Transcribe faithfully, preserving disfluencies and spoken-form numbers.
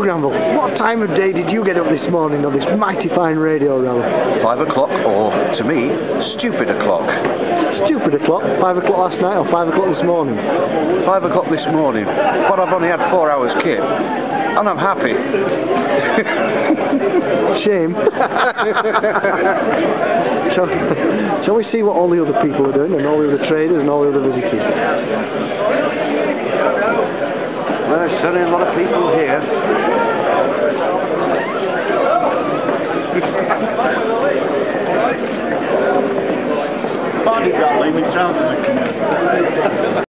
Granville, what time of day did you get up this morning on this mighty fine radio rally? Five o'clock, or to me, stupid o'clock. Stupid o'clock? Five o'clock last night or five o'clock this morning? Five o'clock this morning, but I've only had four hours kit, and I'm happy. Shame. shall, shall we see what all the other people are doing, and all the other traders and all the other visitors? Well, there's certainly a lot of people here. Bodyguard leaving town to the